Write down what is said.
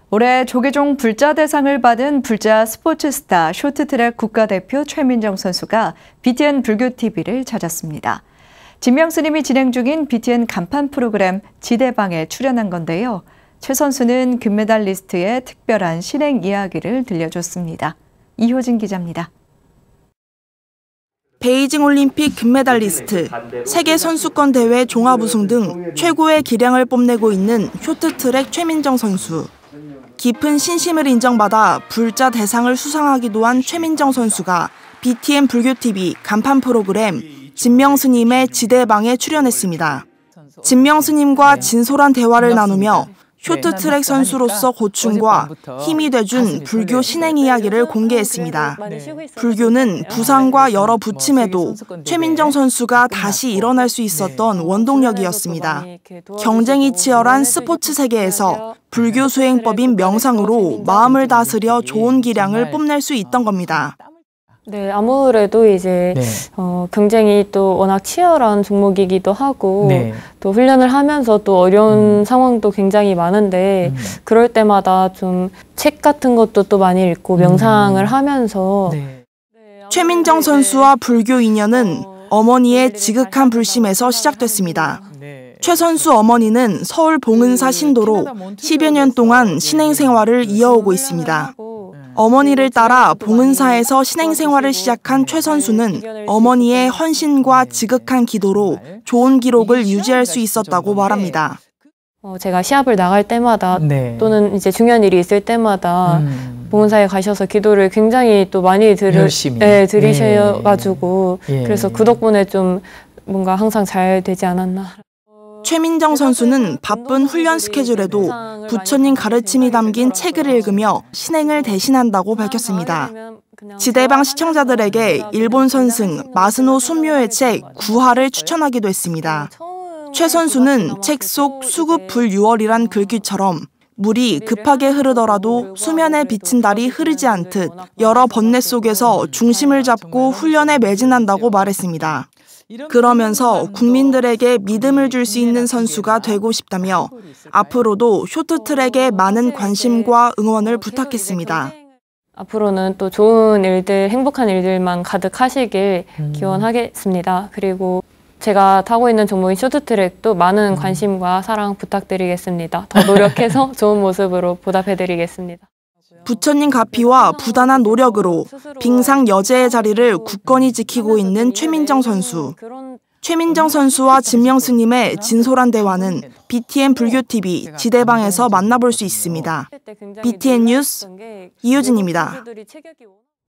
올해 조계종 불자 대상을 받은 불자 스포츠 스타 쇼트트랙 국가대표 최민정 선수가 BTN 불교TV를 찾았습니다. 진명스님이 진행 중인 BTN 간판 프로그램 지대방에 출연한 건데요. 최 선수는 금메달리스트의 특별한 신행 이야기를 들려줬습니다. 이효진 기자입니다. 베이징 올림픽 금메달리스트, 세계 선수권 대회 종합 우승 등 최고의 기량을 뽐내고 있는 쇼트트랙 최민정 선수. 깊은 신심을 인정받아 불자 대상을 수상하기도 한 최민정 선수가 BTN 불교TV 간판 프로그램 진명스님의 지대방에 출연했습니다. 진명스님과 진솔한 대화를 나누며 쇼트트랙 선수로서 고충과 힘이 돼준 불교 신행 이야기를 공개했습니다. 불교는 부상과 여러 부침에도 최민정 선수가 다시 일어날 수 있었던 원동력이었습니다. 경쟁이 치열한 스포츠 세계에서 불교 수행법인 명상으로 마음을 다스려 좋은 기량을 뽐낼 수 있던 겁니다. 네, 아무래도 이제 경쟁이 또 워낙 치열한 종목이기도 하고 또 훈련을 하면서 또 어려운 상황도 굉장히 많은데 그럴 때마다 좀 책 같은 것도 또 많이 읽고 명상을 하면서 최민정 선수와 불교 인연은 어머니의 지극한 불심에서 시작됐습니다. 최 선수 어머니는 서울 봉은사 신도로 10여 년 동안 신행 생활을 이어오고 있습니다. 어머니를 따라 봉은사에서 신행 생활을 시작한 최 선수는 어머니의 헌신과 지극한 기도로 좋은 기록을 유지할 수 있었다고 말합니다. 제가 시합을 나갈 때마다 또는 이제 중요한 일이 있을 때마다 봉은사에 가셔서 기도를 굉장히 또 많이 들으셔가지고 그래서 그 덕분에 좀 뭔가 항상 잘 되지 않았나. 최민정 선수는 바쁜 훈련 스케줄에도 부처님 가르침이 담긴 책을 읽으며 신행을 대신한다고 밝혔습니다. 지대방 시청자들에게 일본 선승 마스노 순묘의 책 9화를 추천하기도 했습니다. 최 선수는 책 속 수급불유월이란 글귀처럼 물이 급하게 흐르더라도 수면에 비친 달이 흐르지 않듯 여러 번뇌 속에서 중심을 잡고 훈련에 매진한다고 말했습니다. 그러면서 국민들에게 믿음을 줄 수 있는 선수가 되고 싶다며 앞으로도 쇼트트랙에 많은 관심과 응원을 부탁했습니다. 앞으로는 또 좋은 일들, 행복한 일들만 가득하시길 기원하겠습니다. 그리고 제가 타고 있는 종목인 쇼트트랙도 많은 관심과 사랑 부탁드리겠습니다. 더 노력해서 좋은 모습으로 보답해드리겠습니다. 부처님 가피와 부단한 노력으로 빙상 여제의 자리를 굳건히 지키고 있는 최민정 선수. 최민정 선수와 진명스님의 진솔한 대화는 BTN 불교TV 지대방에서 만나볼 수 있습니다. BTN 뉴스 이효진입니다.